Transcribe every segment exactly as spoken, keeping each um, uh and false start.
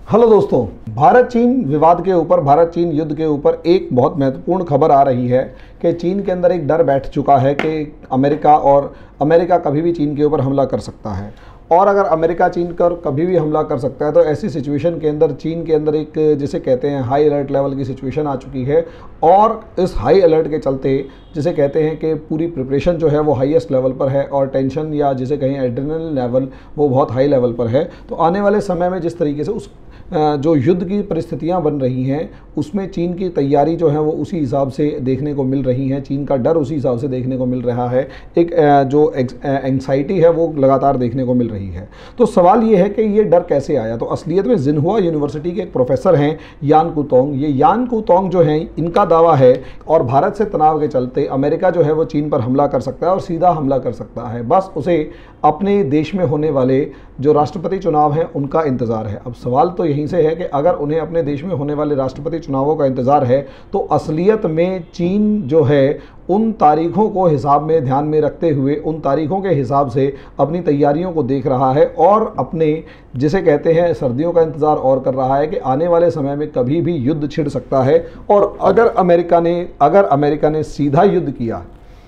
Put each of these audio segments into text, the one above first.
Hello दोस्तों, भारत चीन विवाद के ऊपर, भारत चीन युद्ध के ऊपर एक बहुत महत्वपूर्ण खबर आ रही है कि चीन के अंदर एक डर बैठ चुका है कि अमेरिका और अमेरिका कभी भी चीन के ऊपर हमला कर सकता है। और अगर अमेरिका चीन पर कभी भी हमला कर सकता है तो ऐसी सिचुएशन के अंदर चीन के अंदर एक जिसे कहते हैं हाई अलर्ट लेवल की सिचुएशन आ चुकी है। और इस हाई अलर्ट के चलते जिसे कहते हैं कि पूरी प्रिपरेशन जो है वो हाईएस्ट लेवल पर है और टेंशन या जिसे कहें एड्रेनलिन लेवल वो बहुत हाई लेवल पर है। तो आने वाले समय में जिस तरीके से उस जो युद्ध की परिस्थितियां बन रही हैं उसमें चीन की तैयारी जो है वो उसी हिसाब से देखने को मिल रही है, चीन का डर उसी हिसाब से देखने को मिल रहा है, एक जो एंग्जाइटी है वो लगातार देखने को मिल रही है। तो सवाल ये है कि ये डर कैसे आया। तो असलियत में जिन्हुआ यूनिवर्सिटी के एक प्रोफेसर हैं यान कुतोंग, ये यान कुतोंग जो हैं इनका दावा है और भारत से तनाव के चलते अमेरिका जो है वो चीन पर हमला कर सकता है और सीधा हमला कर सकता है। बस उसे अपने देश में होने वाले जो राष्ट्रपति चुनाव हैं उनका इंतज़ार है। अब सवाल तो यहीं से है कि अगर उन्हें अपने देश में होने वाले राष्ट्रपति चुनावों का इंतज़ार है तो असलियत में चीन जो है उन तारीखों को हिसाब में ध्यान में रखते हुए उन तारीखों के हिसाब से अपनी तैयारियों को देख रहा है और अपने जिसे कहते हैं सर्दियों का इंतज़ार और कर रहा है कि आने वाले समय में कभी भी युद्ध छिड़ सकता है। और अगर अमेरिका ने अगर अमेरिका ने सीधा युद्ध किया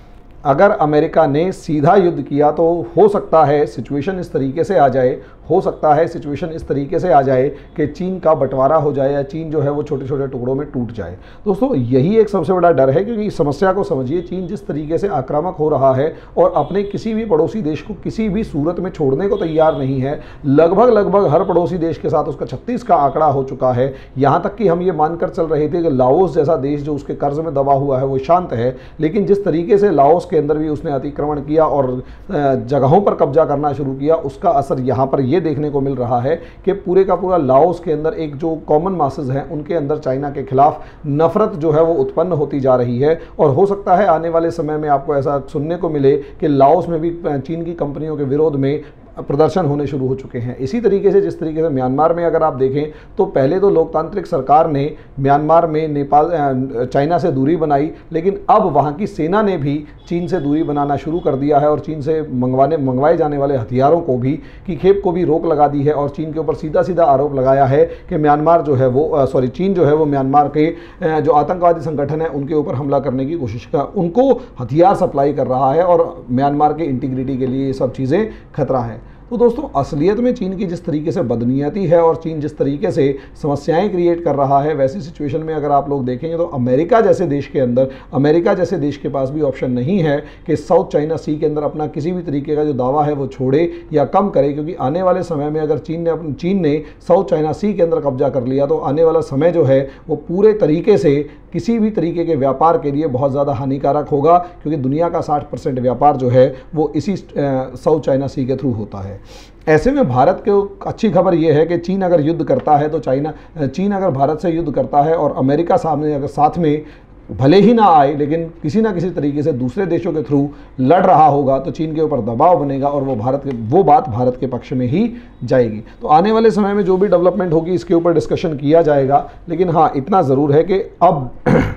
अगर अमेरिका ने सीधा युद्ध किया तो हो सकता है सिचुएशन इस तरीके से आ जाए हो सकता है सिचुएशन इस तरीके से आ जाए कि चीन का बंटवारा हो जाए या चीन जो है वो छोटे छोटे टुकड़ों में टूट जाए। दोस्तों, यही एक सबसे बड़ा डर है क्योंकि इस समस्या को समझिए, चीन जिस तरीके से आक्रामक हो रहा है और अपने किसी भी पड़ोसी देश को किसी भी सूरत में छोड़ने को तैयार नहीं है। लगभग लगभग हर पड़ोसी देश के साथ उसका छत्तीस का आंकड़ा हो चुका है। यहाँ तक कि हम ये मानकर चल रहे थे कि लाओस जैसा देश जो उसके कर्ज में दबा हुआ है वो शांत है, लेकिन जिस तरीके से लाओस के अंदर भी उसने अतिक्रमण किया और जगहों पर कब्जा करना शुरू किया उसका असर यहाँ पर ये देखने को मिल रहा है कि पूरे का पूरा लाओस के अंदर एक जो कॉमन मासेस हैं उनके अंदर चाइना के खिलाफ नफरत जो है वो उत्पन्न होती जा रही है। और हो सकता है आने वाले समय में आपको ऐसा सुनने को मिले कि लाओस में भी चीन की कंपनियों के विरोध में प्रदर्शन होने शुरू हो चुके हैं। इसी तरीके से जिस तरीके से म्यांमार में अगर आप देखें तो पहले तो लोकतांत्रिक सरकार ने म्यांमार में नेपाल चाइना से दूरी बनाई, लेकिन अब वहाँ की सेना ने भी चीन से दूरी बनाना शुरू कर दिया है और चीन से मंगवाने मंगवाए जाने वाले हथियारों को भी की खेप को भी रोक लगा दी है और चीन के ऊपर सीधा सीधा आरोप लगाया है कि म्यांमार जो है वो सॉरी चीन जो है वो म्यांमार के जो आतंकवादी संगठन है उनके ऊपर हमला करने की कोशिश कर उनको हथियार सप्लाई कर रहा है और म्यांमार के इंटीग्रिटी के लिए ये सब चीज़ें खतरा है। तो दोस्तों, असलियत में चीन की जिस तरीके से बदनीयती है और चीन जिस तरीके से समस्याएं क्रिएट कर रहा है, वैसी सिचुएशन में अगर आप लोग देखेंगे तो अमेरिका जैसे देश के अंदर अमेरिका जैसे देश के पास भी ऑप्शन नहीं है कि साउथ चाइना सी के अंदर अपना किसी भी तरीके का जो दावा है वो छोड़े या कम करे, क्योंकि आने वाले समय में अगर चीन ने अपने चीन ने साउथ चाइना सी के अंदर कब्जा कर लिया तो आने वाला समय जो है वो पूरे तरीके से किसी भी तरीके के व्यापार के लिए बहुत ज़्यादा हानिकारक होगा, क्योंकि दुनिया का साठ परसेंट व्यापार जो है वो इसी साउथ चाइना सी के थ्रू होता है। ऐसे में भारत को अच्छी खबर यह है कि चीन अगर युद्ध करता है तो चाइना चीन अगर भारत से युद्ध करता है और अमेरिका सामने अगर साथ में भले ही ना आए लेकिन किसी ना किसी तरीके से दूसरे देशों के थ्रू लड़ रहा होगा तो चीन के ऊपर दबाव बनेगा और वो भारत के वो बात भारत के पक्ष में ही जाएगी। तो आने वाले समय में जो भी डेवलपमेंट होगी इसके ऊपर डिस्कशन किया जाएगा, लेकिन हाँ इतना ज़रूर है कि अब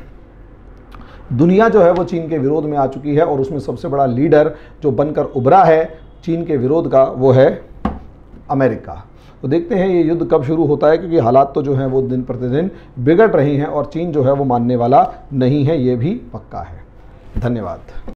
दुनिया जो है वो चीन के विरोध में आ चुकी है और उसमें सबसे बड़ा लीडर जो बनकर उभरा है चीन के विरोध का वो है अमेरिका। तो देखते हैं ये युद्ध कब शुरू होता है, क्योंकि हालात तो जो हैं वो दिन प्रतिदिन बिगड़ रही हैं और चीन जो है वो मानने वाला नहीं है, ये भी पक्का है। धन्यवाद।